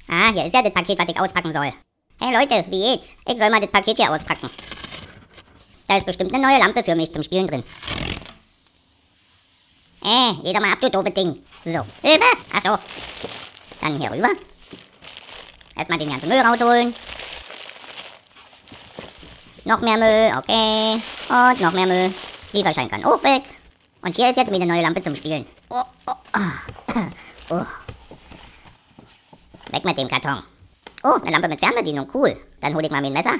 Ah, hier ist ja das Paket, was ich auspacken soll. Hey Leute, wie geht's? Ich soll mal das Paket hier auspacken. Da ist bestimmt eine neue Lampe für mich zum Spielen drin. Geh doch mal ab, du doofes Ding. So, Hilfe! Achso. Dann hier rüber. Erstmal den ganzen Müll rausholen. Noch mehr Müll, okay. Und noch mehr Müll. Lieferschein kann auch weg. Und hier ist jetzt wieder eine neue Lampe zum Spielen. Oh. Weg mit dem Karton. Oh, eine Lampe mit Fernbedienung, cool. Dann hole ich mal mein Messer.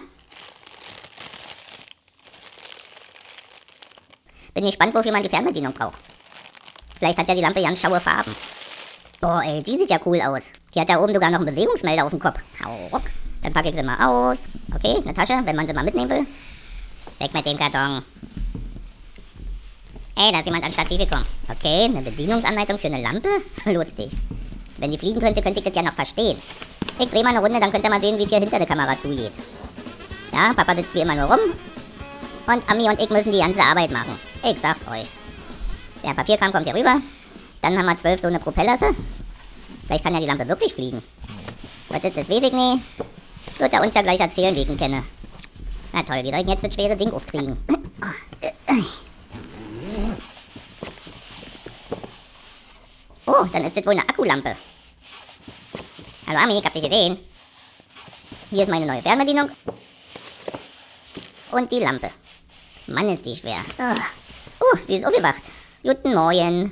Bin gespannt, wofür man die Fernbedienung braucht. Vielleicht hat ja die Lampe ganz schaue Farben. Oh ey, die sieht ja cool aus. Die hat da oben sogar noch einen Bewegungsmelder auf dem Kopf. Hau ruck. Dann packe ich sie mal aus. Okay, eine Tasche, wenn man sie mal mitnehmen will. Weg mit dem Karton. Ey, da ist jemand ans Stativ gekommen. Okay, eine Bedienungsanleitung für eine Lampe? Lustig. Wenn die fliegen könnte, könnte ich das ja noch verstehen. Ich drehe mal eine Runde, dann könnt ihr mal sehen, wie es hier hinter der Kamera zugeht. Ja, Papa sitzt wie immer nur rum. Und Ami und ich müssen die ganze Arbeit machen. Ich sag's euch. Der Papierkram kommt hier rüber. Dann haben wir 12 so eine Propellerse. Vielleicht kann ja die Lampe wirklich fliegen. Was ist das, weiß ich nicht. Wird er uns ja gleich erzählen, wie ich ihn kenne. Na toll, wie soll ich jetzt das schwere Ding aufkriegen? Oh, dann ist das wohl eine Akkulampe. Hallo Ami, ich hab dich gesehen. Hier ist meine neue Fernbedienung. Und die Lampe. Mann, ist die schwer. Oh, sie ist aufgewacht. Guten Morgen.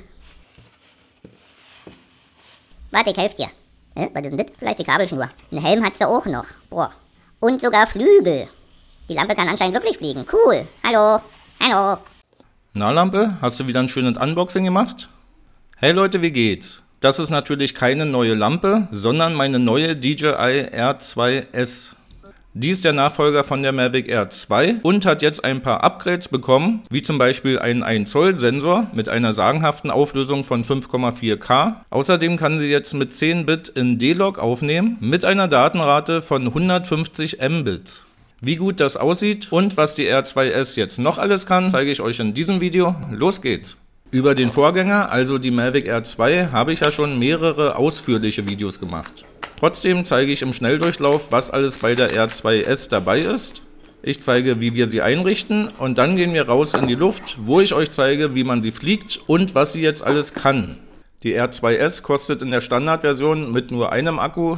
Warte, ich helfe dir. Was ist denn das? Vielleicht die Kabelschnur. Einen Helm hat sie auch noch. Boah. Und sogar Flügel. Die Lampe kann anscheinend wirklich fliegen. Cool. Hallo. Hallo. Na Lampe, hast du wieder ein schönes Unboxing gemacht? Hey Leute, wie geht's? Das ist natürlich keine neue Lampe, sondern meine neue DJI R2S. Die ist der Nachfolger von der Mavic Air 2 und hat jetzt ein paar Upgrades bekommen, wie zum Beispiel einen 1 Zoll Sensor mit einer sagenhaften Auflösung von 5,4K. Außerdem kann sie jetzt mit 10 Bit in D-Log aufnehmen, mit einer Datenrate von 150 Mbits. Wie gut das aussieht und was die R2S jetzt noch alles kann, zeige ich euch in diesem Video. Los geht's! Über den Vorgänger, also die Mavic Air 2, habe ich ja schon mehrere ausführliche Videos gemacht. Trotzdem zeige ich im Schnelldurchlauf, was alles bei der R2S dabei ist. Ich zeige, wie wir sie einrichten und dann gehen wir raus in die Luft, wo ich euch zeige, wie man sie fliegt und was sie jetzt alles kann. Die R2S kostet in der Standardversion mit nur einem Akku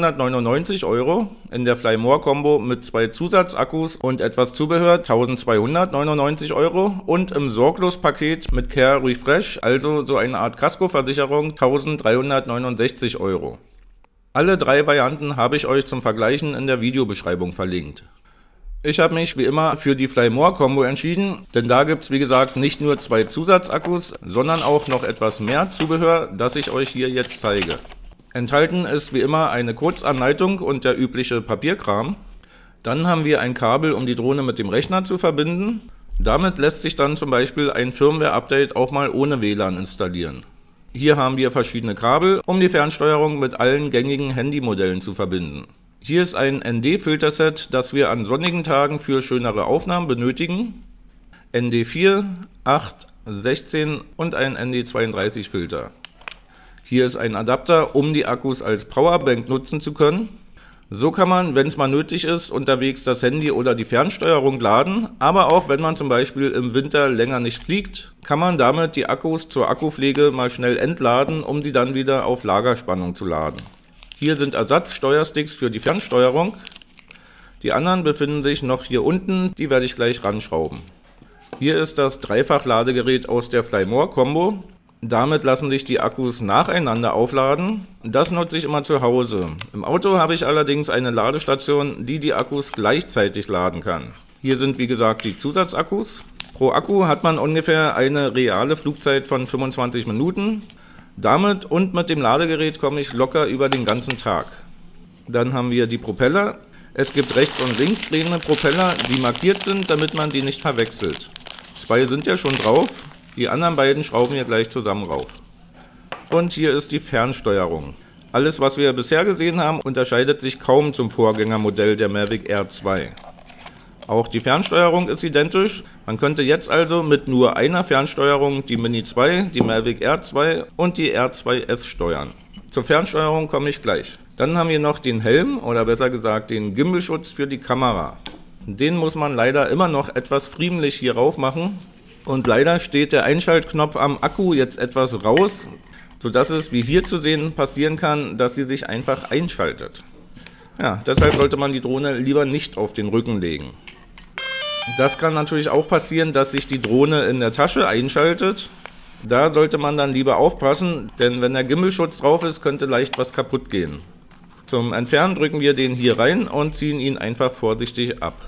999 €, in der Fly More Combo mit 2 Zusatzakkus und etwas Zubehör 1299 € und im Sorglos-Paket mit Care Refresh, also so eine Art Kaskoversicherung, 1369 €. Alle 3 Varianten habe ich euch zum Vergleichen in der Videobeschreibung verlinkt. Ich habe mich wie immer für die Fly More Combo entschieden, denn da gibt es wie gesagt nicht nur 2 Zusatzakkus, sondern auch noch etwas mehr Zubehör, das ich euch hier jetzt zeige. Enthalten ist wie immer eine Kurzanleitung und der übliche Papierkram. Dann haben wir ein Kabel, um die Drohne mit dem Rechner zu verbinden. Damit lässt sich dann zum Beispiel ein Firmware-Update auch mal ohne WLAN installieren. Hier haben wir verschiedene Kabel, um die Fernsteuerung mit allen gängigen Handymodellen zu verbinden. Hier ist ein ND-Filterset, das wir an sonnigen Tagen für schönere Aufnahmen benötigen. ND4, 8, 16 und ein ND32-Filter. Hier ist ein Adapter, um die Akkus als Powerbank nutzen zu können. So kann man, wenn es mal nötig ist, unterwegs das Handy oder die Fernsteuerung laden, aber auch wenn man zum Beispiel im Winter länger nicht fliegt, kann man damit die Akkus zur Akkupflege mal schnell entladen, um sie dann wieder auf Lagerspannung zu laden. Hier sind Ersatzsteuersticks für die Fernsteuerung. Die anderen befinden sich noch hier unten, die werde ich gleich ranschrauben. Hier ist das Dreifach-Ladegerät aus der Fly More Combo. Damit lassen sich die Akkus nacheinander aufladen. Das nutze ich immer zu Hause. Im Auto habe ich allerdings eine Ladestation, die die Akkus gleichzeitig laden kann. Hier sind wie gesagt die Zusatzakkus. Pro Akku hat man ungefähr eine reale Flugzeit von 25 Minuten. Damit und mit dem Ladegerät komme ich locker über den ganzen Tag. Dann haben wir die Propeller. Es gibt rechts und links drehende Propeller, die markiert sind, damit man die nicht verwechselt. 2 sind ja schon drauf. Die anderen beiden schrauben wir gleich zusammen rauf. Und hier ist die Fernsteuerung. Alles, was wir bisher gesehen haben, unterscheidet sich kaum zum Vorgängermodell der Mavic Air 2. Auch die Fernsteuerung ist identisch. Man könnte jetzt also mit nur einer Fernsteuerung die Mini 2, die Mavic Air 2 und die R2S steuern. Zur Fernsteuerung komme ich gleich. Dann haben wir noch den Helm oder besser gesagt den Gimbalschutz für die Kamera. Den muss man leider immer noch etwas friemlich hier rauf machen. Und leider steht der Einschaltknopf am Akku jetzt etwas raus, sodass es, wie hier zu sehen, passieren kann, dass sie sich einfach einschaltet. Ja, deshalb sollte man die Drohne lieber nicht auf den Rücken legen. Das kann natürlich auch passieren, dass sich die Drohne in der Tasche einschaltet. Da sollte man dann lieber aufpassen, denn wenn der Gimbalschutz drauf ist, könnte leicht was kaputt gehen. Zum Entfernen drücken wir den hier rein und ziehen ihn einfach vorsichtig ab.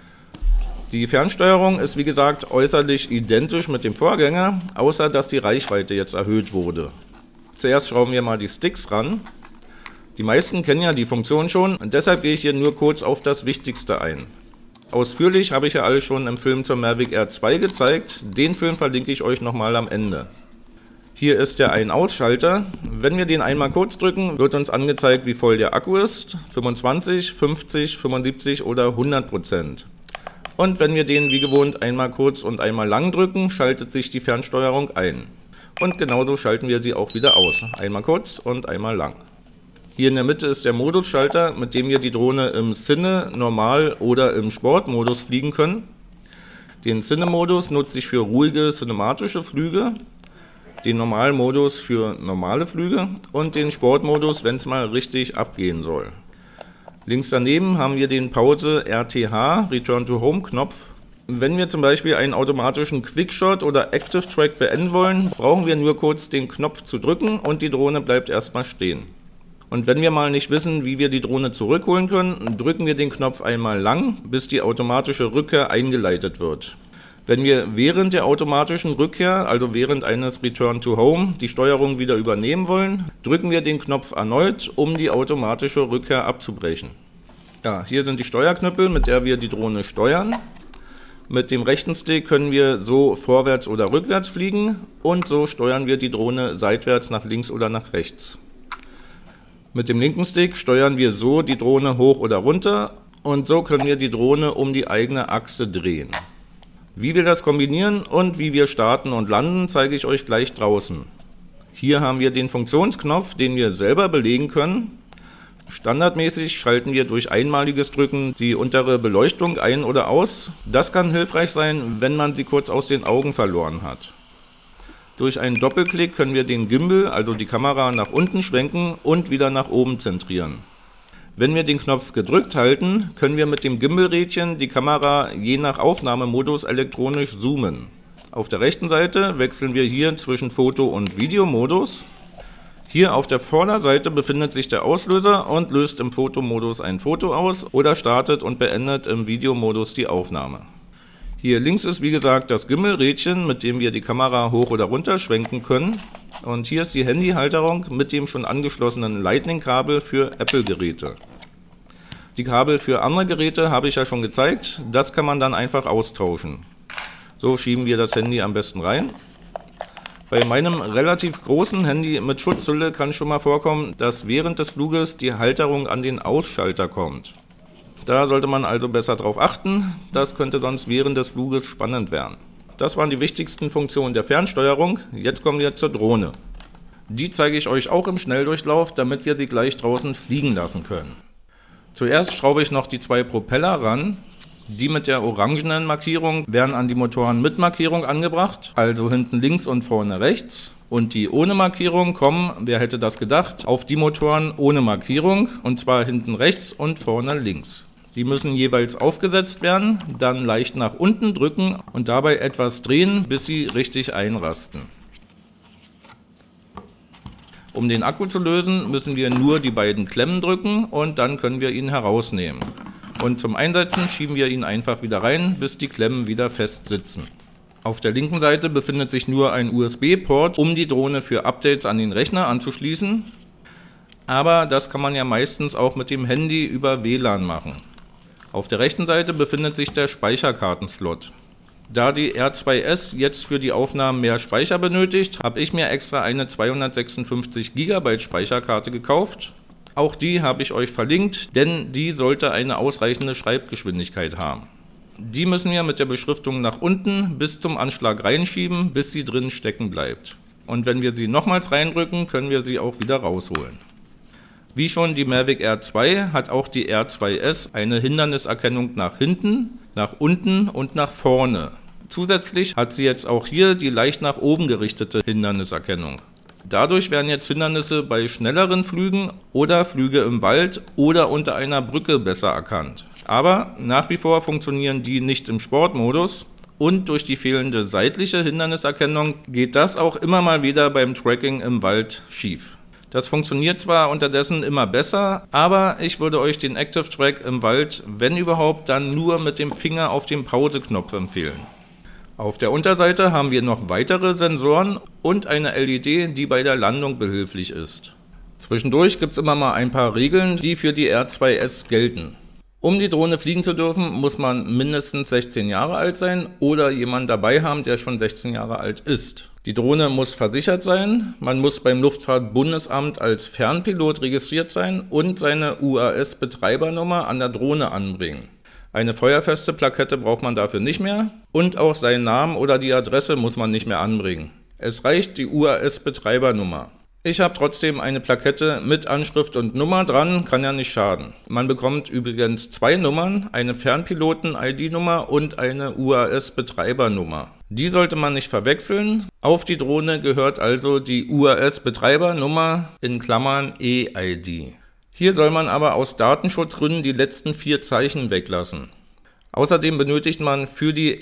Die Fernsteuerung ist wie gesagt äußerlich identisch mit dem Vorgänger, außer dass die Reichweite jetzt erhöht wurde. Zuerst schrauben wir mal die Sticks ran. Die meisten kennen ja die Funktion schon und deshalb gehe ich hier nur kurz auf das Wichtigste ein. Ausführlich habe ich ja alles schon im Film zur Mavic Air 2 gezeigt, den Film verlinke ich euch nochmal am Ende. Hier ist der Ein-Aus-Schalter. Wenn wir den einmal kurz drücken, wird uns angezeigt, wie voll der Akku ist, 25, 50, 75 oder 100%. Und wenn wir den wie gewohnt einmal kurz und einmal lang drücken, schaltet sich die Fernsteuerung ein. Und genauso schalten wir sie auch wieder aus, einmal kurz und einmal lang. Hier in der Mitte ist der Modusschalter, mit dem wir die Drohne im Cine-, Normal- oder im Sportmodus fliegen können. Den Cine-Modus nutze ich für ruhige cinematische Flüge, den Normalmodus für normale Flüge und den Sportmodus, wenn es mal richtig abgehen soll. Links daneben haben wir den Pause RTH, Return to Home Knopf. Wenn wir zum Beispiel einen automatischen Quickshot oder Active Track beenden wollen, brauchen wir nur kurz den Knopf zu drücken und die Drohne bleibt erstmal stehen. Und wenn wir mal nicht wissen, wie wir die Drohne zurückholen können, drücken wir den Knopf einmal lang, bis die automatische Rückkehr eingeleitet wird. Wenn wir während der automatischen Rückkehr, also während eines Return to Home, die Steuerung wieder übernehmen wollen, drücken wir den Knopf erneut, um die automatische Rückkehr abzubrechen. Ja, hier sind die Steuerknüppel, mit der wir die Drohne steuern. Mit dem rechten Stick können wir so vorwärts oder rückwärts fliegen und so steuern wir die Drohne seitwärts nach links oder nach rechts. Mit dem linken Stick steuern wir so die Drohne hoch oder runter und so können wir die Drohne um die eigene Achse drehen. Wie wir das kombinieren und wie wir starten und landen, zeige ich euch gleich draußen. Hier haben wir den Funktionsknopf, den wir selber belegen können. Standardmäßig schalten wir durch einmaliges Drücken die untere Beleuchtung ein oder aus. Das kann hilfreich sein, wenn man sie kurz aus den Augen verloren hat. Durch einen Doppelklick können wir den Gimbal, also die Kamera, nach unten schwenken und wieder nach oben zentrieren. Wenn wir den Knopf gedrückt halten, können wir mit dem Gimbal-Rädchen die Kamera je nach Aufnahmemodus elektronisch zoomen. Auf der rechten Seite wechseln wir hier zwischen Foto- und Videomodus. Hier auf der Vorderseite befindet sich der Auslöser und löst im Fotomodus ein Foto aus oder startet und beendet im Videomodus die Aufnahme. Hier links ist wie gesagt das Gimbal-Rädchen, mit dem wir die Kamera hoch oder runter schwenken können. Und hier ist die Handyhalterung mit dem schon angeschlossenen Lightning-Kabel für Apple-Geräte. Die Kabel für andere Geräte habe ich ja schon gezeigt, das kann man dann einfach austauschen. So schieben wir das Handy am besten rein. Bei meinem relativ großen Handy mit Schutzhülle kann schon mal vorkommen, dass während des Fluges die Halterung an den Ausschalter kommt. Da sollte man also besser drauf achten, das könnte sonst während des Fluges spannend werden. Das waren die wichtigsten Funktionen der Fernsteuerung, jetzt kommen wir zur Drohne. Die zeige ich euch auch im Schnelldurchlauf, damit wir sie gleich draußen fliegen lassen können. Zuerst schraube ich noch die zwei Propeller ran. Die mit der orangenen Markierung werden an die Motoren mit Markierung angebracht, also hinten links und vorne rechts. Und die ohne Markierung kommen, wer hätte das gedacht, auf die Motoren ohne Markierung, und zwar hinten rechts und vorne links. Die müssen jeweils aufgesetzt werden, dann leicht nach unten drücken und dabei etwas drehen, bis sie richtig einrasten. Um den Akku zu lösen, müssen wir nur die beiden Klemmen drücken und dann können wir ihn herausnehmen. Und zum Einsetzen schieben wir ihn einfach wieder rein, bis die Klemmen wieder fest sitzen. Auf der linken Seite befindet sich nur ein USB-Port, um die Drohne für Updates an den Rechner anzuschließen. Aber das kann man ja meistens auch mit dem Handy über WLAN machen. Auf der rechten Seite befindet sich der Speicherkartenslot. Da die R2S jetzt für die Aufnahmen mehr Speicher benötigt, habe ich mir extra eine 256 GB Speicherkarte gekauft. Auch die habe ich euch verlinkt, denn die sollte eine ausreichende Schreibgeschwindigkeit haben. Die müssen wir mit der Beschriftung nach unten bis zum Anschlag reinschieben, bis sie drin stecken bleibt. Und wenn wir sie nochmals reindrücken, können wir sie auch wieder rausholen. Wie schon die Mavic Air 2 hat auch die R2S eine Hinderniserkennung nach hinten, nach unten und nach vorne. Zusätzlich hat sie jetzt auch hier die leicht nach oben gerichtete Hinderniserkennung. Dadurch werden jetzt Hindernisse bei schnelleren Flügen oder Flüge im Wald oder unter einer Brücke besser erkannt. Aber nach wie vor funktionieren die nicht im Sportmodus und durch die fehlende seitliche Hinderniserkennung geht das auch immer mal wieder beim Tracking im Wald schief. Das funktioniert zwar unterdessen immer besser, aber ich würde euch den Active Track im Wald, wenn überhaupt, dann nur mit dem Finger auf den Pause-Knopf empfehlen. Auf der Unterseite haben wir noch weitere Sensoren und eine LED, die bei der Landung behilflich ist. Zwischendurch gibt es immer mal ein paar Regeln, die für die R2S gelten. Um die Drohne fliegen zu dürfen, muss man mindestens 16 Jahre alt sein oder jemanden dabei haben, der schon 16 Jahre alt ist. Die Drohne muss versichert sein, man muss beim Luftfahrtbundesamt als Fernpilot registriert sein und seine UAS-Betreibernummer an der Drohne anbringen. Eine feuerfeste Plakette braucht man dafür nicht mehr und auch seinen Namen oder die Adresse muss man nicht mehr anbringen. Es reicht die UAS-Betreibernummer. Ich habe trotzdem eine Plakette mit Anschrift und Nummer dran, kann ja nicht schaden. Man bekommt übrigens 2 Nummern, eine Fernpiloten-ID-Nummer und eine UAS-Betreibernummer. Die sollte man nicht verwechseln. Auf die Drohne gehört also die UAS-Betreibernummer in Klammern EID. Hier soll man aber aus Datenschutzgründen die letzten 4 Zeichen weglassen. Außerdem benötigt man für die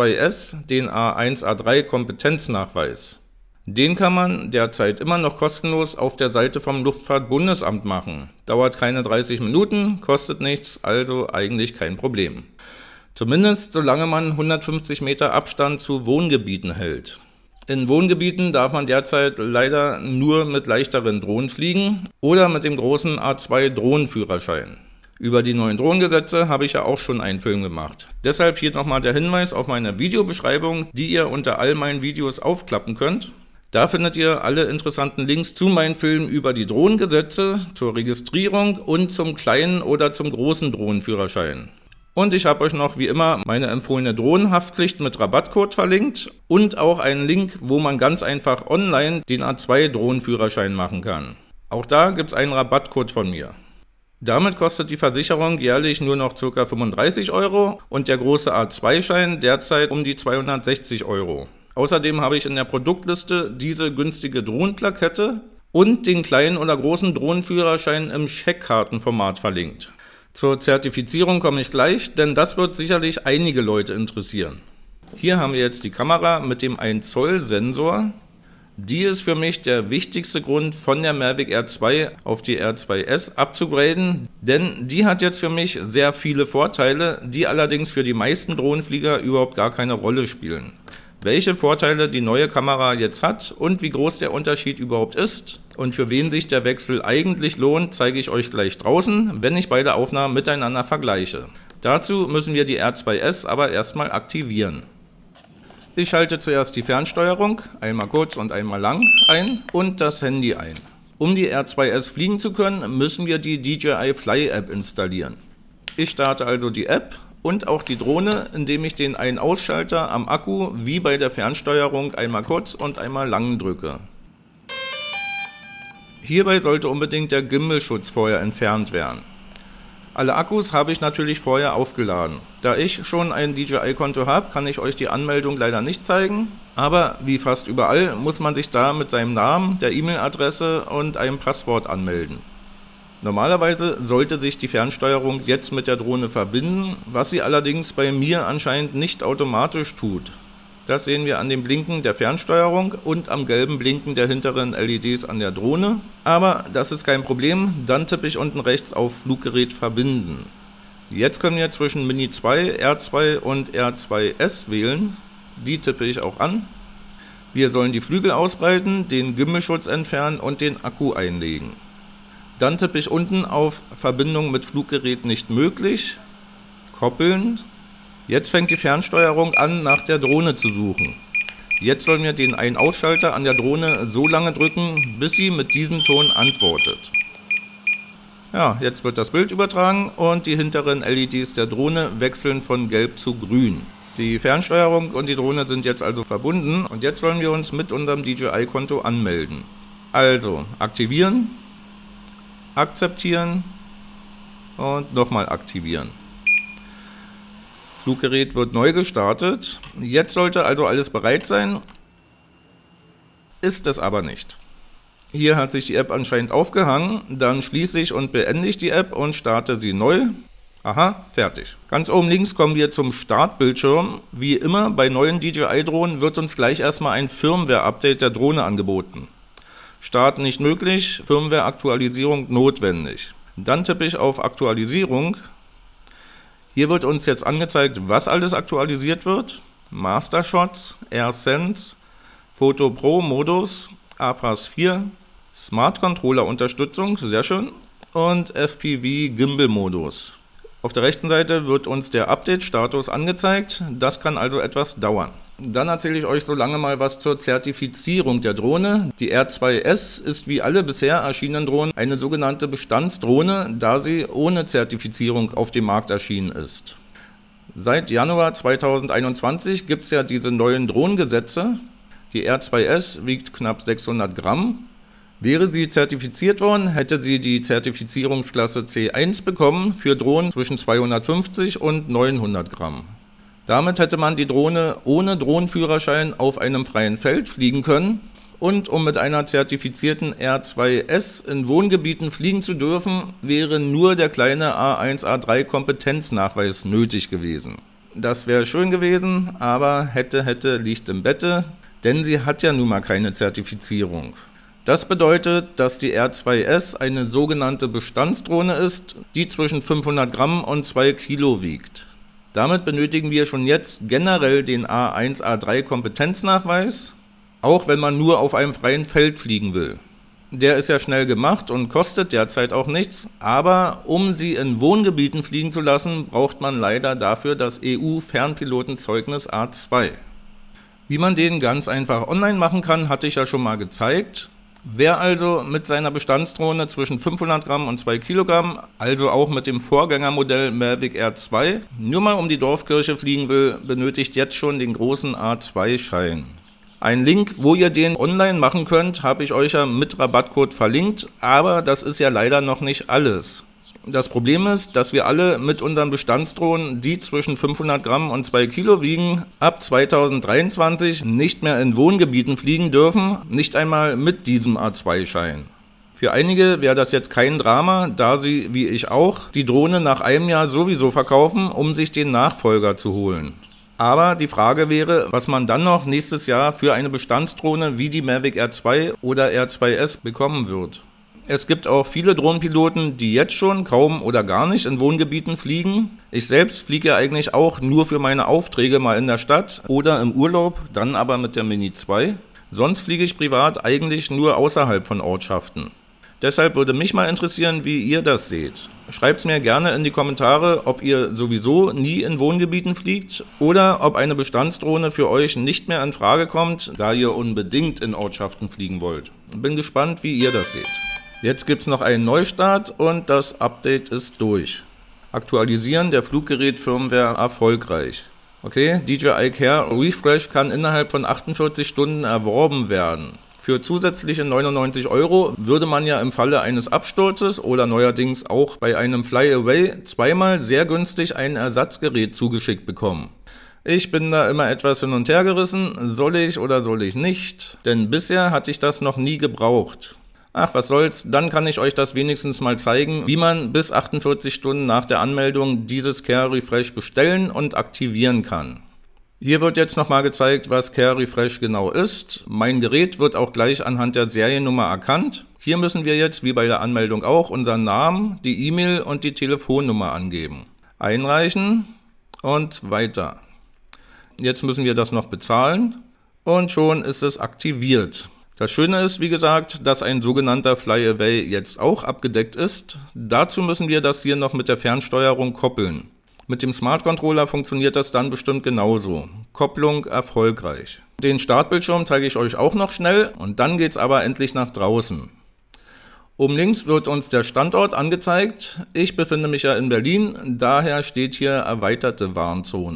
R2S den A1-A3 Kompetenznachweis. Den kann man derzeit immer noch kostenlos auf der Seite vom Luftfahrtbundesamt machen. Dauert keine 30 Minuten, kostet nichts, also eigentlich kein Problem. Zumindest solange man 150 Meter Abstand zu Wohngebieten hält. In Wohngebieten darf man derzeit leider nur mit leichteren Drohnen fliegen oder mit dem großen A2 Drohnenführerschein. Über die neuen Drohnengesetze habe ich ja auch schon einen Film gemacht. Deshalb hier nochmal der Hinweis auf meine Videobeschreibung, die ihr unter all meinen Videos aufklappen könnt. Da findet ihr alle interessanten Links zu meinen Filmen über die Drohnengesetze, zur Registrierung und zum kleinen oder zum großen Drohnenführerschein. Und ich habe euch noch wie immer meine empfohlene Drohnenhaftpflicht mit Rabattcode verlinkt und auch einen Link, wo man ganz einfach online den A2 Drohnenführerschein machen kann. Auch da gibt es einen Rabattcode von mir. Damit kostet die Versicherung jährlich nur noch ca. 35 € und der große A2-Schein derzeit um die 260 €. Außerdem habe ich in der Produktliste diese günstige Drohnenplakette und den kleinen oder großen Drohnenführerschein im Scheckkartenformat verlinkt. Zur Zertifizierung komme ich gleich, denn das wird sicherlich einige Leute interessieren. Hier haben wir jetzt die Kamera mit dem 1 Zoll Sensor. Die ist für mich der wichtigste Grund, von der Mavic Air 2 auf die R2S abzugraden, denn die hat jetzt für mich sehr viele Vorteile, die allerdings für die meisten Drohnenflieger überhaupt gar keine Rolle spielen. Welche Vorteile die neue Kamera jetzt hat und wie groß der Unterschied überhaupt ist und für wen sich der Wechsel eigentlich lohnt, zeige ich euch gleich draußen, wenn ich beide Aufnahmen miteinander vergleiche. Dazu müssen wir die R2S aber erstmal aktivieren. Ich schalte zuerst die Fernsteuerung, einmal kurz und einmal lang ein und das Handy ein. Um die R2S fliegen zu können, müssen wir die DJI Fly App installieren. Ich starte also die App und auch die Drohne, indem ich den Ein-Ausschalter am Akku wie bei der Fernsteuerung einmal kurz und einmal lang drücke. Hierbei sollte unbedingt der Gimbal-Schutz vorher entfernt werden. Alle Akkus habe ich natürlich vorher aufgeladen. Da ich schon ein DJI-Konto habe, kann ich euch die Anmeldung leider nicht zeigen, aber wie fast überall muss man sich da mit seinem Namen, der E-Mail-Adresse und einem Passwort anmelden. Normalerweise sollte sich die Fernsteuerung jetzt mit der Drohne verbinden, was sie allerdings bei mir anscheinend nicht automatisch tut. Das sehen wir an dem Blinken der Fernsteuerung und am gelben Blinken der hinteren LEDs an der Drohne. Aber das ist kein Problem, dann tippe ich unten rechts auf Fluggerät verbinden. Jetzt können wir zwischen Mini 2, R2 und R2S wählen. Die tippe ich auch an. Wir sollen die Flügel ausbreiten, den Gimbal-Schutz entfernen und den Akku einlegen. Dann tippe ich unten auf Verbindung mit Fluggerät nicht möglich, koppeln. Jetzt fängt die Fernsteuerung an, nach der Drohne zu suchen. Jetzt sollen wir den Ein-Ausschalter an der Drohne so lange drücken, bis sie mit diesem Ton antwortet. Ja, jetzt wird das Bild übertragen und die hinteren LEDs der Drohne wechseln von gelb zu grün. Die Fernsteuerung und die Drohne sind jetzt also verbunden und jetzt wollen wir uns mit unserem DJI-Konto anmelden. Also aktivieren, akzeptieren und nochmal aktivieren. Fluggerät wird neu gestartet. Jetzt sollte also alles bereit sein. Ist es aber nicht. Hier hat sich die App anscheinend aufgehangen. Dann schließe ich und beende ich die App und starte sie neu. Aha, fertig. Ganz oben links kommen wir zum Startbildschirm. Wie immer bei neuen DJI-Drohnen wird uns gleich erstmal ein Firmware-Update der Drohne angeboten. Start nicht möglich, Firmware-Aktualisierung notwendig. Dann tippe ich auf Aktualisierung. Hier wird uns jetzt angezeigt, was alles aktualisiert wird. Master Shots, AirSense, Photo Pro Modus, APAS 4, Smart Controller Unterstützung, sehr schön, und FPV Gimbal Modus. Auf der rechten Seite wird uns der Update-Status angezeigt, das kann also etwas dauern. Dann erzähle ich euch so lange mal was zur Zertifizierung der Drohne. Die R2S ist wie alle bisher erschienenen Drohnen eine sogenannte Bestandsdrohne, da sie ohne Zertifizierung auf dem Markt erschienen ist. Seit Januar 2021 gibt es ja diese neuen Drohnengesetze. Die R2S wiegt knapp 600 Gramm. Wäre sie zertifiziert worden, hätte sie die Zertifizierungsklasse C1 bekommen für Drohnen zwischen 250 und 900 Gramm. Damit hätte man die Drohne ohne Drohnenführerschein auf einem freien Feld fliegen können. Und um mit einer zertifizierten R2S in Wohngebieten fliegen zu dürfen, wäre nur der kleine A1, A3 Kompetenznachweis nötig gewesen. Das wäre schön gewesen, aber hätte liegt im Bette, denn sie hat ja nun mal keine Zertifizierung. Das bedeutet, dass die R2S eine sogenannte Bestandsdrohne ist, die zwischen 500 Gramm und 2 Kilo wiegt. Damit benötigen wir schon jetzt generell den A1, A3 Kompetenznachweis, auch wenn man nur auf einem freien Feld fliegen will. Der ist ja schnell gemacht und kostet derzeit auch nichts, aber um sie in Wohngebieten fliegen zu lassen, braucht man leider dafür das EU-Fernpilotenzeugnis A2. Wie man den ganz einfach online machen kann, hatte ich ja schon mal gezeigt. Wer also mit seiner Bestandsdrohne zwischen 500 Gramm und 2 Kilogramm, also auch mit dem Vorgängermodell Mavic Air 2, nur mal um die Dorfkirche fliegen will, benötigt jetzt schon den großen A2-Schein. Ein Link, wo ihr den online machen könnt, habe ich euch ja mit Rabattcode verlinkt, aber das ist ja leider noch nicht alles. Das Problem ist, dass wir alle mit unseren Bestandsdrohnen, die zwischen 500 Gramm und 2 Kilo wiegen, ab 2023 nicht mehr in Wohngebieten fliegen dürfen, nicht einmal mit diesem A2-Schein. Für einige wäre das jetzt kein Drama, da sie, wie ich auch, die Drohne nach einem Jahr sowieso verkaufen, um sich den Nachfolger zu holen. Aber die Frage wäre, was man dann noch nächstes Jahr für eine Bestandsdrohne wie die Mavic Air 2 oder R2S bekommen wird. Es gibt auch viele Drohnenpiloten, die jetzt schon kaum oder gar nicht in Wohngebieten fliegen. Ich selbst fliege ja eigentlich auch nur für meine Aufträge mal in der Stadt oder im Urlaub, dann aber mit der Mini 2. Sonst fliege ich privat eigentlich nur außerhalb von Ortschaften. Deshalb würde mich mal interessieren, wie ihr das seht. Schreibt es mir gerne in die Kommentare, ob ihr sowieso nie in Wohngebieten fliegt oder ob eine Bestandsdrohne für euch nicht mehr in Frage kommt, da ihr unbedingt in Ortschaften fliegen wollt. Bin gespannt, wie ihr das seht. Jetzt gibt es noch einen Neustart und das Update ist durch. Aktualisieren der Fluggerät-Firmware erfolgreich. Okay, DJI Care Refresh kann innerhalb von 48 Stunden erworben werden. Für zusätzliche 99 € würde man ja im Falle eines Absturzes oder neuerdings auch bei einem Flyaway zweimal sehr günstig ein Ersatzgerät zugeschickt bekommen. Ich bin da immer etwas hin und her gerissen, soll ich oder soll ich nicht, denn bisher hatte ich das noch nie gebraucht. Ach, was soll's, dann kann ich euch das wenigstens mal zeigen, wie man bis 48 Stunden nach der Anmeldung dieses Care Refresh bestellen und aktivieren kann. Hier wird jetzt nochmal gezeigt, was Care Refresh genau ist. Mein Gerät wird auch gleich anhand der Seriennummer erkannt. Hier müssen wir jetzt, wie bei der Anmeldung auch, unseren Namen, die E-Mail und die Telefonnummer angeben. Einreichen und weiter. Jetzt müssen wir das noch bezahlen und schon ist es aktiviert. Das Schöne ist, wie gesagt, dass ein sogenannter Flyaway jetzt auch abgedeckt ist. Dazu müssen wir das hier noch mit der Fernsteuerung koppeln. Mit dem Smart Controller funktioniert das dann bestimmt genauso. Kopplung erfolgreich. Den Startbildschirm zeige ich euch auch noch schnell und dann geht's aber endlich nach draußen. Oben links wird uns der Standort angezeigt. Ich befinde mich ja in Berlin, daher steht hier erweiterte Warnzone.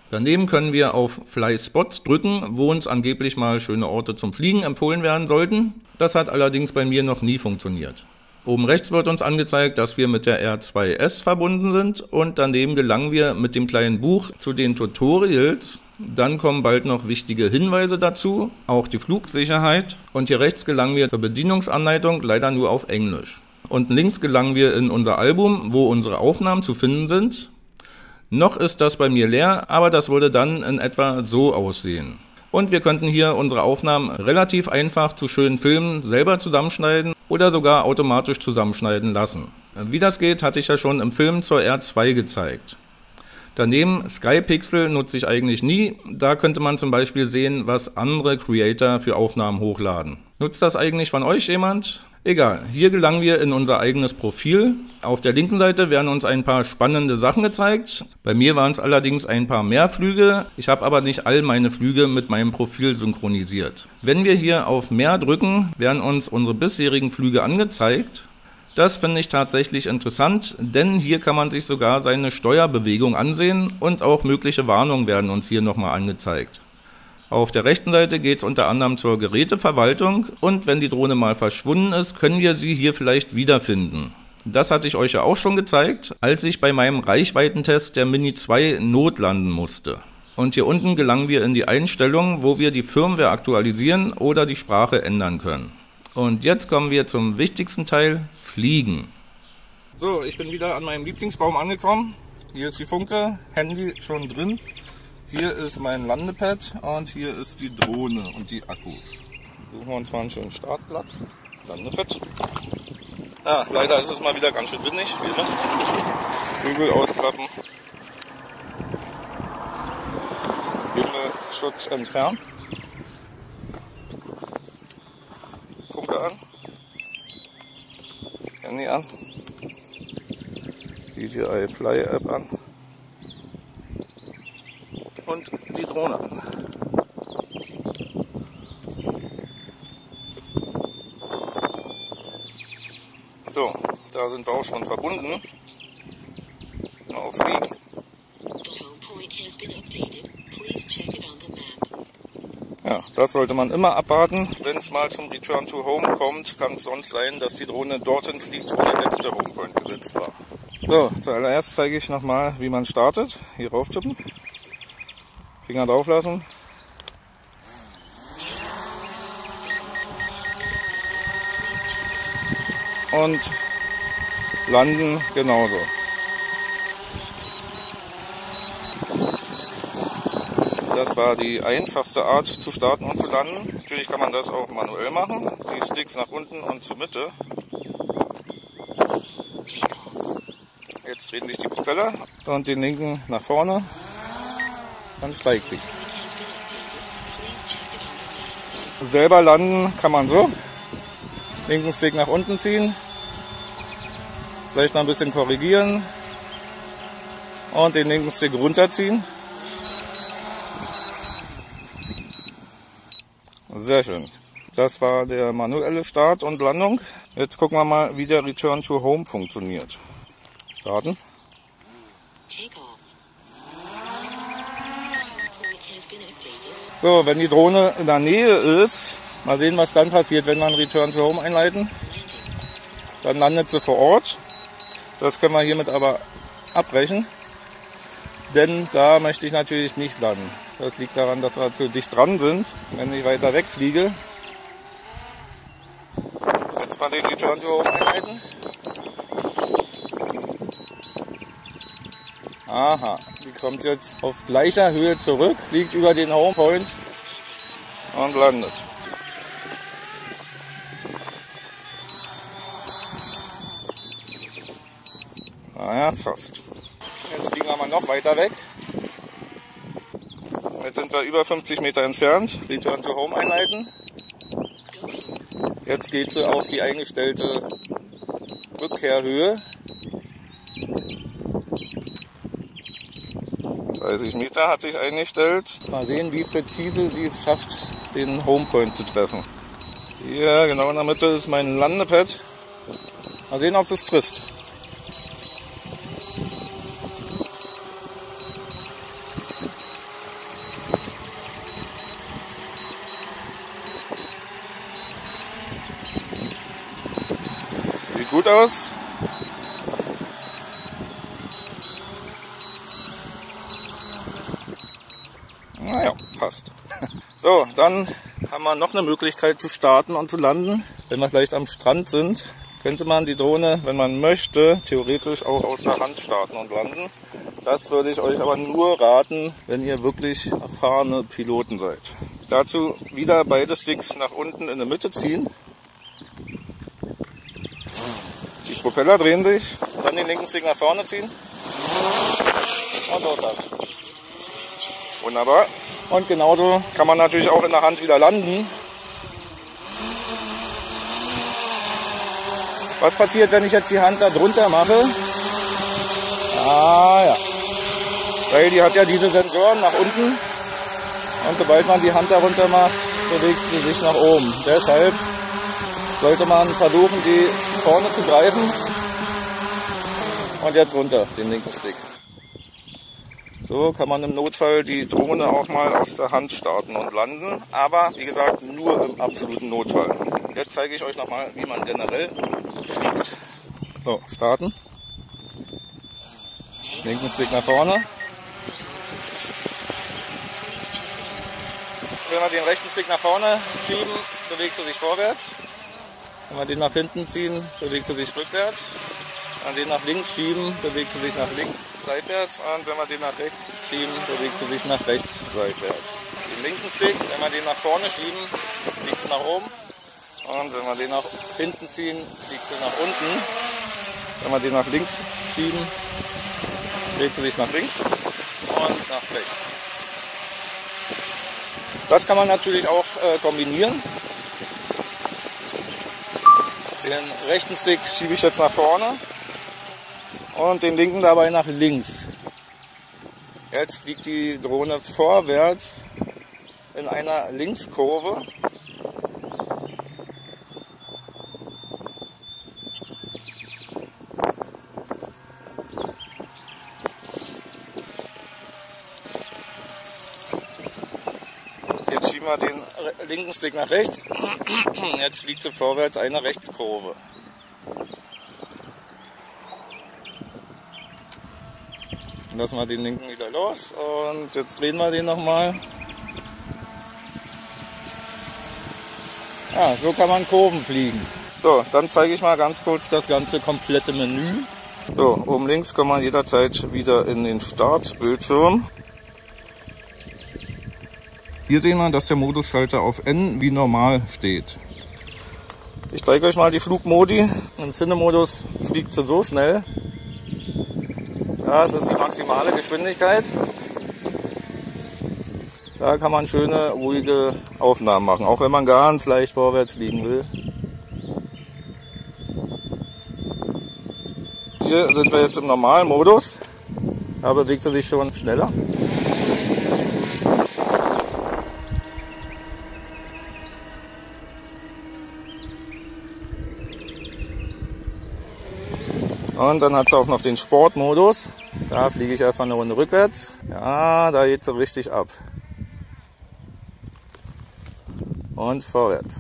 Daneben können wir auf Fly Spots drücken, wo uns angeblich mal schöne Orte zum Fliegen empfohlen werden sollten. Das hat allerdings bei mir noch nie funktioniert. Oben rechts wird uns angezeigt, dass wir mit der R2S verbunden sind und daneben gelangen wir mit dem kleinen Buch zu den Tutorials. Dann kommen bald noch wichtige Hinweise dazu, auch die Flugsicherheit. Und hier rechts gelangen wir zur Bedienungsanleitung, leider nur auf Englisch. Unten links gelangen wir in unser Album, wo unsere Aufnahmen zu finden sind. Noch ist das bei mir leer, aber das würde dann in etwa so aussehen. Und wir könnten hier unsere Aufnahmen relativ einfach zu schönen Filmen selber zusammenschneiden oder sogar automatisch zusammenschneiden lassen. Wie das geht, hatte ich ja schon im Film zur R2 gezeigt. Daneben Skypixel nutze ich eigentlich nie, da könnte man zum Beispiel sehen, was andere Creator für Aufnahmen hochladen. Nutzt das eigentlich von euch jemand? Egal, hier gelangen wir in unser eigenes Profil. Auf der linken Seite werden uns ein paar spannende Sachen gezeigt. Bei mir waren es allerdings ein paar mehr Flüge. Ich habe aber nicht all meine Flüge mit meinem Profil synchronisiert. Wenn wir hier auf Mehr drücken, werden uns unsere bisherigen Flüge angezeigt. Das finde ich tatsächlich interessant, denn hier kann man sich sogar seine Steuerbewegung ansehen und auch mögliche Warnungen werden uns hier nochmal angezeigt. Auf der rechten Seite geht es unter anderem zur Geräteverwaltung und wenn die Drohne mal verschwunden ist, können wir sie hier vielleicht wiederfinden. Das hatte ich euch ja auch schon gezeigt, als ich bei meinem Reichweitentest der Mini 2 notlanden musste. Und hier unten gelangen wir in die Einstellungen, wo wir die Firmware aktualisieren oder die Sprache ändern können. Und jetzt kommen wir zum wichtigsten Teil, Fliegen. So, ich bin wieder an meinem Lieblingsbaum angekommen. Hier ist die Funke, Handy schon drin. Hier ist mein Landepad und hier ist die Drohne und die Akkus. Suchen wir uns mal einen schönen Startplatz. Landepad. Leider ist es mal wieder ganz schön windig, wie immer. Bügel ausklappen. Windschutz entfernen. Funke an. Handy an. DJI Fly App an. Und die Drohne an. So, da sind wir auch schon verbunden. Auf Fliegen. Ja, das sollte man immer abwarten. Wenn es mal zum Return to Home kommt, kann es sonst sein, dass die Drohne dorthin fliegt, wo der letzte Homepoint gesetzt war. So, zuallererst zeige ich nochmal, wie man startet. Hier rauf tippen. Finger drauf lassen. Und landen genauso. Das war die einfachste Art zu starten und zu landen. Natürlich kann man das auch manuell machen. Die Sticks nach unten und zur Mitte. Jetzt drehen sich die Propeller und den linken nach vorne. Dann steigt sie. Selber landen kann man so. Linken Stick nach unten ziehen. Vielleicht noch ein bisschen korrigieren. Und den linken Stick runterziehen. Sehr schön. Das war der manuelle Start und Landung. Jetzt gucken wir mal, wie der Return to Home funktioniert. Starten. So, wenn die Drohne in der Nähe ist, mal sehen, was dann passiert, wenn wir einen Return to Home einleiten. Dann landet sie vor Ort. Das können wir hiermit aber abbrechen, denn da möchte ich natürlich nicht landen. Das liegt daran, dass wir zu dicht dran sind. Wenn ich weiter wegfliege, jetzt mal den Return to Home einleiten. Aha, die kommt jetzt auf gleicher Höhe zurück, fliegt über den Homepoint und landet. Naja, fast. Jetzt fliegen wir mal noch weiter weg. Jetzt sind wir über 50 Meter entfernt. Return to Home einleiten. Jetzt geht sie auf die eingestellte Rückkehrhöhe. 30 Meter hat sich eingestellt. Mal sehen, wie präzise sie es schafft, den Homepoint zu treffen. Hier, genau in der Mitte ist mein Landepad. Mal sehen, ob es trifft. gut aus. Naja, passt. So, dann haben wir noch eine Möglichkeit zu starten und zu landen. Wenn wir gleich am Strand sind, könnte man die Drohne, wenn man möchte, theoretisch auch aus der Hand starten und landen. Das würde ich euch aber nur raten, wenn ihr wirklich erfahrene Piloten seid. Dazu wieder beide Sticks nach unten in die Mitte ziehen. Die Propeller drehen sich, dann den linken Stick nach vorne ziehen. Und loslassen. Wunderbar. Und genauso kann man natürlich auch in der Hand wieder landen. Was passiert, wenn ich jetzt die Hand da drunter mache? Ah ja. Weil die hat ja diese Sensoren nach unten. Und sobald man die Hand darunter macht, bewegt sie sich nach oben. Deshalb sollte man versuchen, die vorne zu greifen. Und jetzt runter, den linken Stick. So kann man im Notfall die Drohne auch mal aus der Hand starten und landen. Aber wie gesagt, nur im absoluten Notfall. Jetzt zeige ich euch nochmal, wie man generell fliegt. So, starten. Linken Stick nach vorne. Wenn wir den rechten Stick nach vorne schieben, bewegt sie sich vorwärts. Wenn wir den nach hinten ziehen, bewegt sie sich rückwärts. Wenn wir den nach links schieben, bewegt sie sich nach links seitwärts. Und wenn wir den nach rechts schieben, bewegt sie sich nach rechts seitwärts. Den linken Stick, wenn wir den nach vorne schieben, fliegt sie nach oben. Und wenn wir den nach hinten ziehen, fliegt sie nach unten. Wenn wir den nach links schieben, dreht sie sich nach links und nach rechts. Das kann man natürlich auch kombinieren. Den rechten Stick schiebe ich jetzt nach vorne und den linken dabei nach links. Jetzt fliegt die Drohne vorwärts in einer Linkskurve. Jetzt schieben wir den linken Stick nach rechts. Jetzt fliegt sie vorwärts eine Rechtskurve. Lassen wir den linken wieder los und jetzt drehen wir den nochmal. Ja, so kann man Kurven fliegen. So, dann zeige ich mal ganz kurz das ganze komplette Menü. So, oben links kommt man jederzeit wieder in den Startbildschirm. Hier sehen wir, dass der Modusschalter auf N wie normal steht. Ich zeige euch mal die Flugmodi. Im Cine-Modus fliegt sie so schnell. Das ist die maximale Geschwindigkeit. Da kann man schöne, ruhige Aufnahmen machen, auch wenn man ganz leicht vorwärts fliegen will. Hier sind wir jetzt im normalen Modus. Da bewegt sie sich schon schneller. Und dann hat sie auch noch den Sportmodus. Da fliege ich erstmal eine Runde rückwärts. Ja, da geht sie richtig ab. Und vorwärts.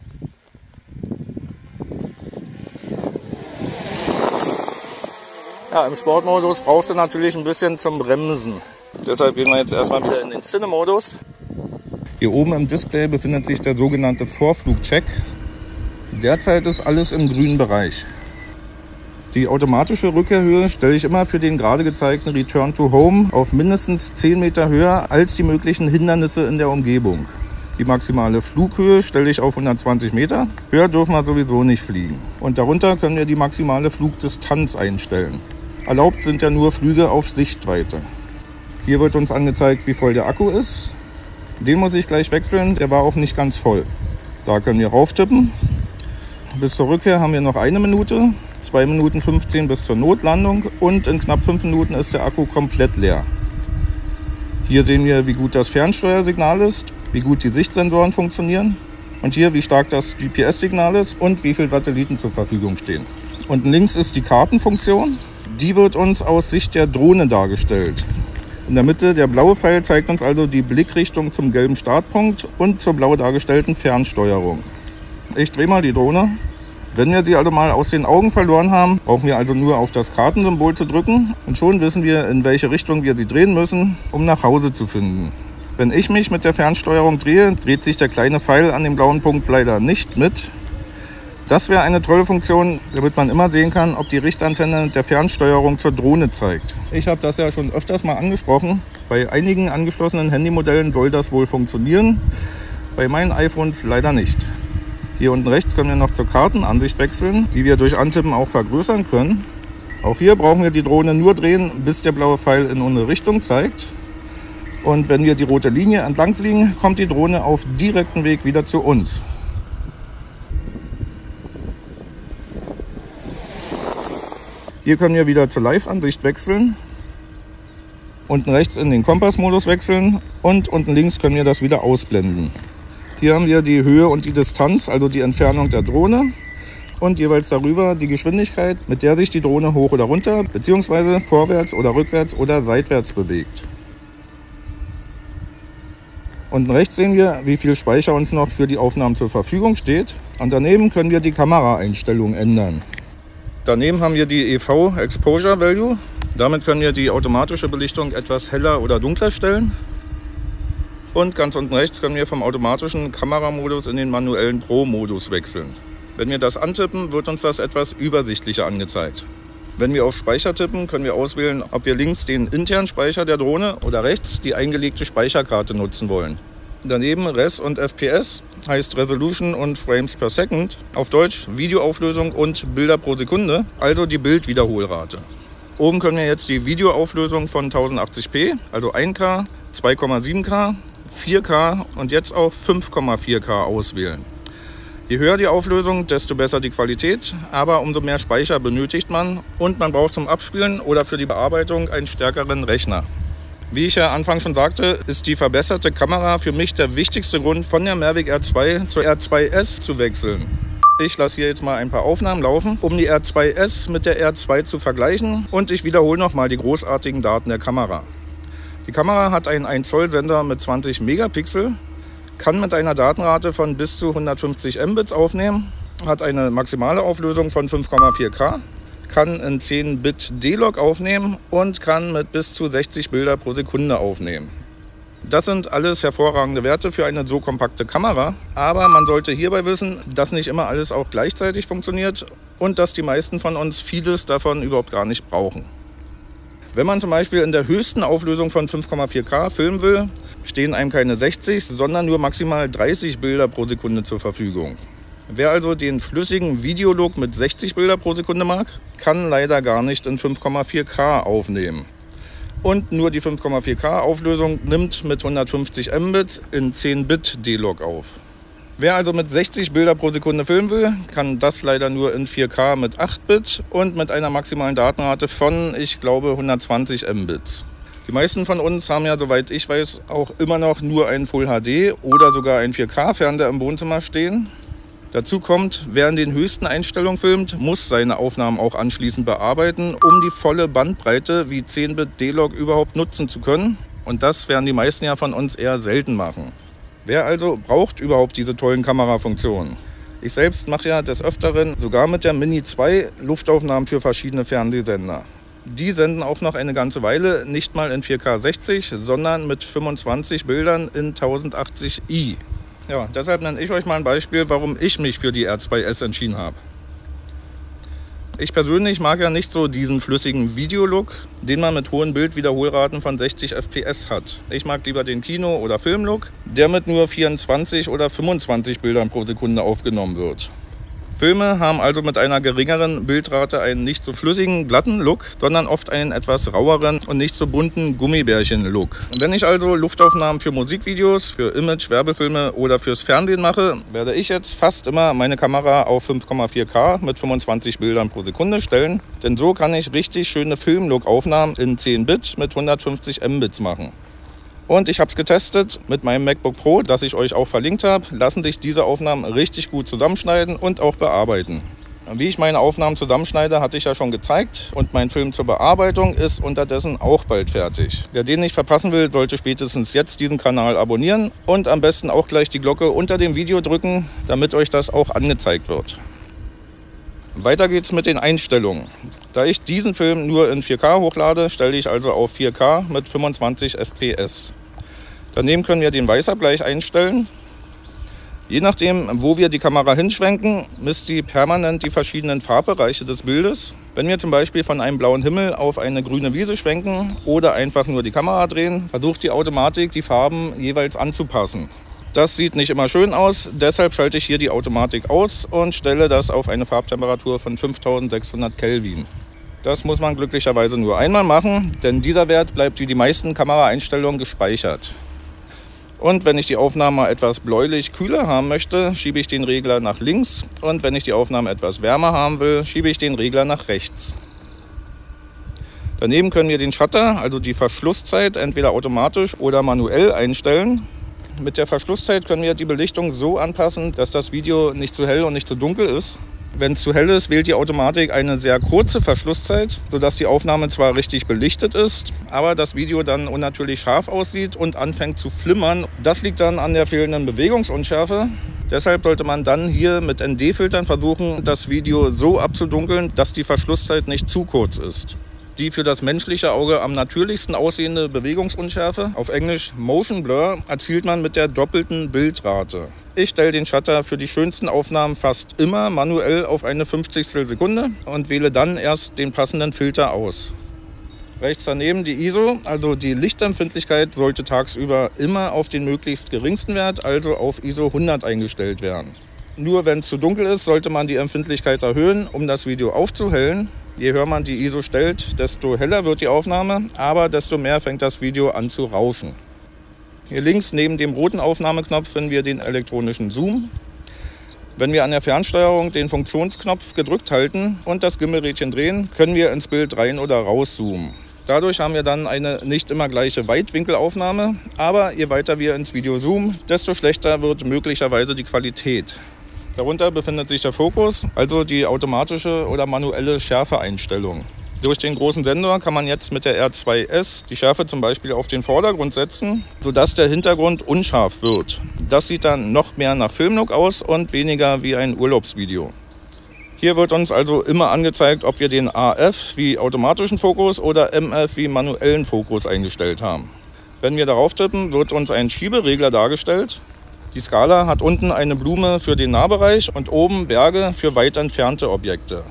Ja, im Sportmodus brauchst du natürlich ein bisschen zum Bremsen. Deshalb gehen wir jetzt erstmal wieder in den Cine-Modus. Hier oben im Display befindet sich der sogenannte Vorflugcheck. Derzeit ist alles im grünen Bereich. Die automatische Rückkehrhöhe stelle ich immer für den gerade gezeigten Return to Home auf mindestens 10 Meter höher als die möglichen Hindernisse in der Umgebung. Die maximale Flughöhe stelle ich auf 120 Meter. Höher dürfen wir sowieso nicht fliegen. Und darunter können wir die maximale Flugdistanz einstellen. Erlaubt sind ja nur Flüge auf Sichtweite. Hier wird uns angezeigt, wie voll der Akku ist. Den muss ich gleich wechseln, der war auch nicht ganz voll. Da können wir rauftippen. Bis zur Rückkehr haben wir noch 1 Minute. 2 Minuten 15 bis zur Notlandung und in knapp 5 Minuten ist der Akku komplett leer. Hier sehen wir, wie gut das Fernsteuersignal ist, wie gut die Sichtsensoren funktionieren und hier, wie stark das GPS-Signal ist und wie viele Satelliten zur Verfügung stehen. Unten links ist die Kartenfunktion. Die wird uns aus Sicht der Drohne dargestellt. In der Mitte der blaue Pfeil zeigt uns also die Blickrichtung zum gelben Startpunkt und zur blau dargestellten Fernsteuerung. Ich drehe mal die Drohne. Wenn wir sie also mal aus den Augen verloren haben, brauchen wir also nur auf das Kartensymbol zu drücken und schon wissen wir, in welche Richtung wir sie drehen müssen, um nach Hause zu finden. Wenn ich mich mit der Fernsteuerung drehe, dreht sich der kleine Pfeil an dem blauen Punkt leider nicht mit. Das wäre eine tolle Funktion, damit man immer sehen kann, ob die Richtantenne der Fernsteuerung zur Drohne zeigt. Ich habe das ja schon öfters mal angesprochen. Bei einigen angeschlossenen Handymodellen soll das wohl funktionieren, bei meinen iPhones leider nicht. Hier unten rechts können wir noch zur Kartenansicht wechseln, die wir durch Antippen auch vergrößern können. Auch hier brauchen wir die Drohne nur drehen, bis der blaue Pfeil in unsere Richtung zeigt. Und wenn wir die rote Linie entlang fliegen, kommt die Drohne auf direktem Weg wieder zu uns. Hier können wir wieder zur Live-Ansicht wechseln. Unten rechts in den Kompassmodus wechseln und unten links können wir das wieder ausblenden. Hier haben wir die Höhe und die Distanz, also die Entfernung der Drohne und jeweils darüber die Geschwindigkeit, mit der sich die Drohne hoch oder runter bzw. vorwärts oder rückwärts oder seitwärts bewegt. Unten rechts sehen wir, wie viel Speicher uns noch für die Aufnahmen zur Verfügung steht. Und daneben können wir die Kameraeinstellungen ändern. Daneben haben wir die EV Exposure Value. Damit können wir die automatische Belichtung etwas heller oder dunkler stellen. Und ganz unten rechts können wir vom automatischen Kameramodus in den manuellen Pro-Modus wechseln. Wenn wir das antippen, wird uns das etwas übersichtlicher angezeigt. Wenn wir auf Speicher tippen, können wir auswählen, ob wir links den internen Speicher der Drohne oder rechts die eingelegte Speicherkarte nutzen wollen. Daneben Res und FPS heißt Resolution und Frames per Second, auf Deutsch Videoauflösung und Bilder pro Sekunde, also die Bildwiederholrate. Oben können wir jetzt die Videoauflösung von 1080p, also 1K, 2,7K, 4K und jetzt auch 5,4K auswählen. Je höher die Auflösung, desto besser die Qualität, aber umso mehr Speicher benötigt man und man braucht zum Abspielen oder für die Bearbeitung einen stärkeren Rechner. Wie ich ja anfangs schon sagte, ist die verbesserte Kamera für mich der wichtigste Grund, von der Mavic R2 zur R2S zu wechseln. Ich lasse hier jetzt mal ein paar Aufnahmen laufen, um die R2S mit der R2 zu vergleichen und ich wiederhole nochmal die großartigen Daten der Kamera. Die Kamera hat einen 1 Zoll Sender mit 20 Megapixel, kann mit einer Datenrate von bis zu 150 Mbits aufnehmen, hat eine maximale Auflösung von 5,4K, kann in 10-Bit D-Log aufnehmen und kann mit bis zu 60 Bilder pro Sekunde aufnehmen. Das sind alles hervorragende Werte für eine so kompakte Kamera, aber man sollte hierbei wissen, dass nicht immer alles auch gleichzeitig funktioniert und dass die meisten von uns vieles davon überhaupt gar nicht brauchen. Wenn man zum Beispiel in der höchsten Auflösung von 5,4K filmen will, stehen einem keine 60, sondern nur maximal 30 Bilder pro Sekunde zur Verfügung. Wer also den flüssigen Videolook mit 60 Bilder pro Sekunde mag, kann leider gar nicht in 5,4K aufnehmen. Und nur die 5,4K Auflösung nimmt mit 150 Mbits in 10-Bit D-Log auf. Wer also mit 60 Bilder pro Sekunde filmen will, kann das leider nur in 4K mit 8-Bit und mit einer maximalen Datenrate von, ich glaube, 120 Mbits. Die meisten von uns haben ja, soweit ich weiß, auch immer noch nur einen Full HD oder sogar einen 4K-Fernseher im Wohnzimmer stehen. Dazu kommt, wer in den höchsten Einstellungen filmt, muss seine Aufnahmen auch anschließend bearbeiten, um die volle Bandbreite wie 10-Bit D-Log überhaupt nutzen zu können. Und das werden die meisten ja von uns eher selten machen. Wer also braucht überhaupt diese tollen Kamerafunktionen? Ich selbst mache ja des Öfteren sogar mit der Mini 2 Luftaufnahmen für verschiedene Fernsehsender. Die senden auch noch eine ganze Weile nicht mal in 4K 60, sondern mit 25 Bildern in 1080i. Ja, deshalb nenne ich euch mal ein Beispiel, warum ich mich für die R2S entschieden habe. Ich persönlich mag ja nicht so diesen flüssigen Videolook, den man mit hohen Bildwiederholraten von 60 FPS hat. Ich mag lieber den Kino- oder Filmlook, der mit nur 24 oder 25 Bildern pro Sekunde aufgenommen wird. Filme haben also mit einer geringeren Bildrate einen nicht so flüssigen, glatten Look, sondern oft einen etwas raueren und nicht so bunten Gummibärchen-Look. Wenn ich also Luftaufnahmen für Musikvideos, für Image, Werbefilme oder fürs Fernsehen mache, werde ich jetzt fast immer meine Kamera auf 5,4K mit 25 Bildern pro Sekunde stellen, denn so kann ich richtig schöne Filmlook-Aufnahmen in 10-Bit mit 150 Mbits machen. Und ich habe es getestet mit meinem MacBook Pro, das ich euch auch verlinkt habe, lassen sich diese Aufnahmen richtig gut zusammenschneiden und auch bearbeiten. Wie ich meine Aufnahmen zusammenschneide, hatte ich ja schon gezeigt und mein Film zur Bearbeitung ist unterdessen auch bald fertig. Wer den nicht verpassen will, sollte spätestens jetzt diesen Kanal abonnieren und am besten auch gleich die Glocke unter dem Video drücken, damit euch das auch angezeigt wird. Weiter geht's mit den Einstellungen. Da ich diesen Film nur in 4K hochlade, stelle ich also auf 4K mit 25 FPS. Daneben können wir den Weißabgleich einstellen. Je nachdem, wo wir die Kamera hinschwenken, misst sie permanent die verschiedenen Farbbereiche des Bildes. Wenn wir zum Beispiel von einem blauen Himmel auf eine grüne Wiese schwenken oder einfach nur die Kamera drehen, versucht die Automatik, die Farben jeweils anzupassen. Das sieht nicht immer schön aus, deshalb schalte ich hier die Automatik aus und stelle das auf eine Farbtemperatur von 5600 Kelvin. Das muss man glücklicherweise nur einmal machen, denn dieser Wert bleibt wie die meisten Kameraeinstellungen gespeichert. Und wenn ich die Aufnahme etwas bläulich kühler haben möchte, schiebe ich den Regler nach links. Und wenn ich die Aufnahme etwas wärmer haben will, schiebe ich den Regler nach rechts. Daneben können wir den Shutter, also die Verschlusszeit, entweder automatisch oder manuell einstellen. Mit der Verschlusszeit können wir die Belichtung so anpassen, dass das Video nicht zu hell und nicht zu dunkel ist. Wenn es zu hell ist, wählt die Automatik eine sehr kurze Verschlusszeit, sodass die Aufnahme zwar richtig belichtet ist, aber das Video dann unnatürlich scharf aussieht und anfängt zu flimmern. Das liegt dann an der fehlenden Bewegungsunschärfe. Deshalb sollte man dann hier mit ND-Filtern versuchen, das Video so abzudunkeln, dass die Verschlusszeit nicht zu kurz ist. Die für das menschliche Auge am natürlichsten aussehende Bewegungsunschärfe, auf Englisch Motion Blur, erzielt man mit der doppelten Bildrate. Ich stelle den Shutter für die schönsten Aufnahmen fast immer manuell auf eine 50stel Sekunde und wähle dann erst den passenden Filter aus. Rechts daneben die ISO, also die Lichtempfindlichkeit, sollte tagsüber immer auf den möglichst geringsten Wert, also auf ISO 100 eingestellt werden. Nur wenn es zu dunkel ist, sollte man die Empfindlichkeit erhöhen, um das Video aufzuhellen. Je höher man die ISO stellt, desto heller wird die Aufnahme, aber desto mehr fängt das Video an zu rauschen. Hier links neben dem roten Aufnahmeknopf finden wir den elektronischen Zoom. Wenn wir an der Fernsteuerung den Funktionsknopf gedrückt halten und das Gimmelrädchen drehen, können wir ins Bild rein oder rauszoomen. Dadurch haben wir dann eine nicht immer gleiche Weitwinkelaufnahme, aber je weiter wir ins Video zoomen, desto schlechter wird möglicherweise die Qualität. Darunter befindet sich der Fokus, also die automatische oder manuelle Schärfeeinstellung. Durch den großen Sensor kann man jetzt mit der R2S die Schärfe zum Beispiel auf den Vordergrund setzen, sodass der Hintergrund unscharf wird. Das sieht dann noch mehr nach Filmlook aus und weniger wie ein Urlaubsvideo. Hier wird uns also immer angezeigt, ob wir den AF wie automatischen Fokus oder MF wie manuellen Fokus eingestellt haben. Wenn wir darauf tippen, wird uns ein Schieberegler dargestellt. Die Skala hat unten eine Blume für den Nahbereich und oben Berge für weit entfernte Objekte.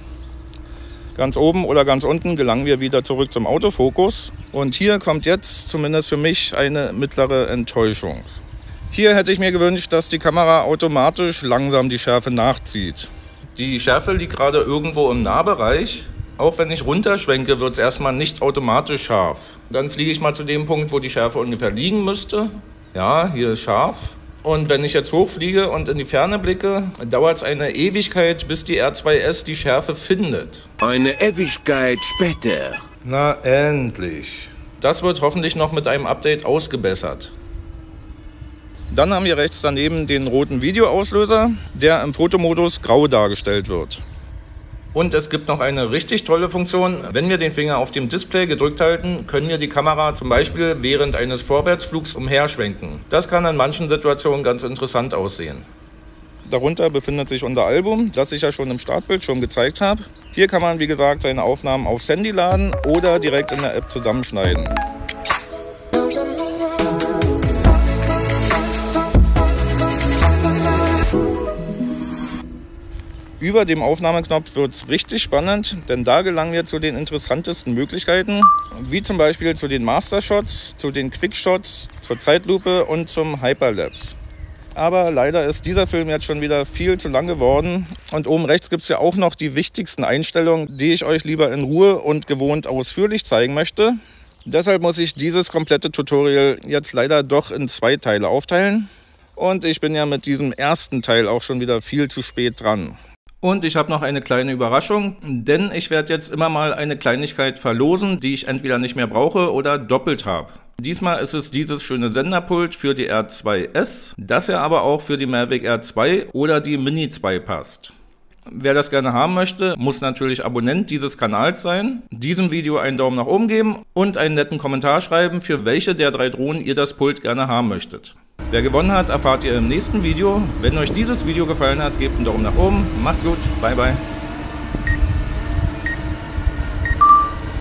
Ganz oben oder ganz unten gelangen wir wieder zurück zum Autofokus. Und hier kommt jetzt, zumindest für mich, eine mittlere Enttäuschung. Hier hätte ich mir gewünscht, dass die Kamera automatisch langsam die Schärfe nachzieht. Die Schärfe liegt gerade irgendwo im Nahbereich. Auch wenn ich runterschwenke, wird es erstmal nicht automatisch scharf. Dann fliege ich mal zu dem Punkt, wo die Schärfe ungefähr liegen müsste. Ja, hier ist scharf. Und wenn ich jetzt hochfliege und in die Ferne blicke, dauert es eine Ewigkeit, bis die R2S die Schärfe findet. Eine Ewigkeit später. Na endlich. Das wird hoffentlich noch mit einem Update ausgebessert. Dann haben wir rechts daneben den roten Videoauslöser, der im Fotomodus grau dargestellt wird. Und es gibt noch eine richtig tolle Funktion. Wenn wir den Finger auf dem Display gedrückt halten, können wir die Kamera zum Beispiel während eines Vorwärtsflugs umherschwenken. Das kann in manchen Situationen ganz interessant aussehen. Darunter befindet sich unser Album, das ich ja schon im Startbild schon gezeigt habe. Hier kann man, wie gesagt, seine Aufnahmen aufs Handy laden oder direkt in der App zusammenschneiden. Über dem Aufnahmeknopf wird es richtig spannend, denn da gelangen wir zu den interessantesten Möglichkeiten, wie zum Beispiel zu den Mastershots, zu den Quickshots, zur Zeitlupe und zum Hyperlapse. Aber leider ist dieser Film jetzt schon wieder viel zu lang geworden und oben rechts gibt es ja auch noch die wichtigsten Einstellungen, die ich euch lieber in Ruhe und gewohnt ausführlich zeigen möchte. Deshalb muss ich dieses komplette Tutorial jetzt leider doch in 2 Teile aufteilen und ich bin ja mit diesem ersten Teil auch schon wieder viel zu spät dran. Und ich habe noch eine kleine Überraschung, denn ich werde jetzt immer mal eine Kleinigkeit verlosen, die ich entweder nicht mehr brauche oder doppelt habe. Diesmal ist es dieses schöne Senderpult für die R2S, das ja aber auch für die Mavic R2 oder die Mini 2 passt. Wer das gerne haben möchte, muss natürlich Abonnent dieses Kanals sein, diesem Video einen Daumen nach oben geben und einen netten Kommentar schreiben, für welche der 3 Drohnen ihr das Pult gerne haben möchtet. Wer gewonnen hat, erfahrt ihr im nächsten Video. Wenn euch dieses Video gefallen hat, gebt einen Daumen nach oben. Macht's gut. Bye, bye.